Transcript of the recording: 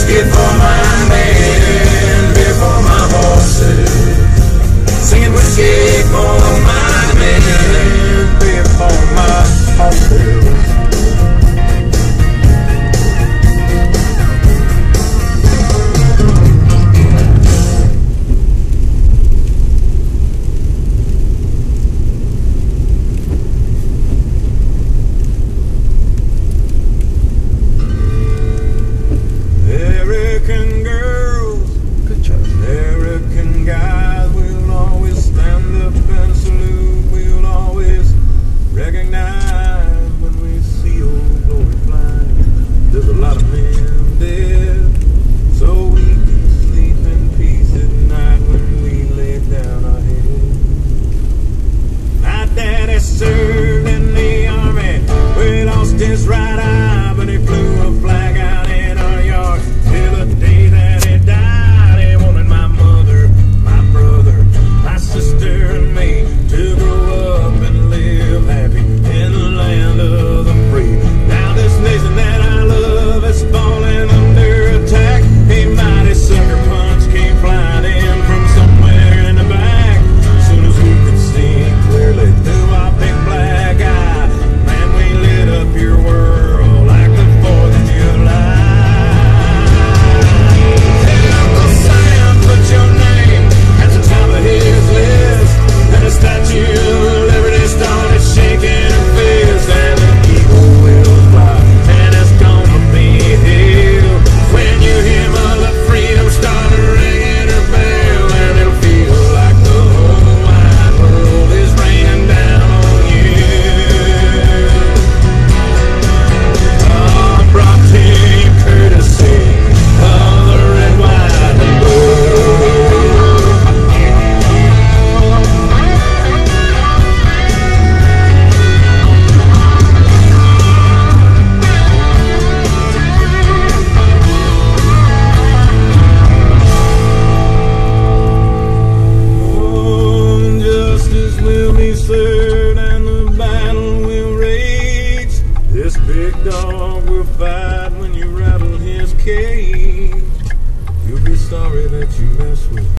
whiskey for my men, beer for my horses. Singing whiskey for my men, beer for my horses. American girls, good job. American guys, we'll always stand up and salute. We'll always recognize when we see old glory flying. There's a lot of men dead, so we can sleep in peace at night when we lay down our heads. My daddy served in the army, we lost his right eye, but he flew a flag out in our yard. Till the day that he died, he wanted my mother, my brother, my sister and me to grow up and live happy in the land of the free. Now this nation that I love is falling under attack. A mighty sucker punch came flying in from somewhere in the back. As soon as we could see clearly through our big black eye, man, we lit up your world like the 4th of July. The Statue of Liberty started shaking her fist, and the eagle will fly, and it's gonna be hell when you hear Mother Freedom start ringing her bell, and it'll feel like the whole wide world is raining down on you. Oh, brought to you courtesy of the red, white, and blue. Served and the battle will rage. This big dog will fight when you rattle his cage. You'll be sorry that you mess with